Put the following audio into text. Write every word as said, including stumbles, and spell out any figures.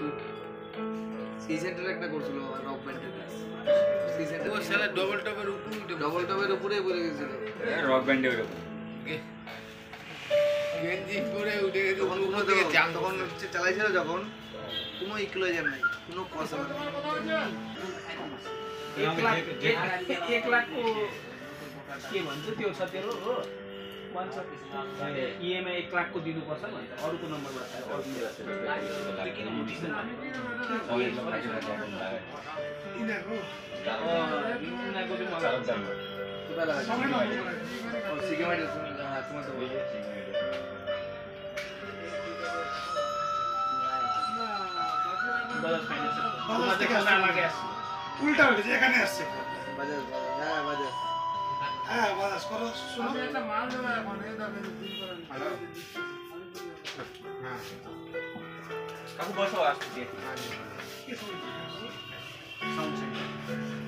C centre একটা করছিল rock ব্যান্ডের কাজ সি সেন্টার ও শালা ডবল টপের উপরে ডবল টপের উপরে বলে গেছিল রক ব্যান্ডের উপর গেঞ্জি পরে উঠে গেছে তখন কোনো জাম তখন হচ্ছে চালাইছিল যখন কোনো ইকুলাইজার নাই কোনো কষ্ট নাই एक लाख एक लाख को के भन्छ त्यो छ तेरो हो भन्छ इएमआई एक लाख को दिनुपर्छ भन्छ अरूको नम्बरबाट अरू किन मुटिसन इनाको उनीहरूको चाहिँ मलाई सिकेमाइट তোমার তো বলবো बजाज फाइनेन्स তোমার দেখা না লাগে উল্টা হয়ে গেছে এখানে আসছে বাজাজ হ্যাঁ বাজাজ হ্যাঁ বাজাজ করো শুনো একটা মাল দেবো এখন এই দামে দিন করেন হ্যাঁ কাকু বসো আসছি কি শুনছিস সাউন্ড সেন্টার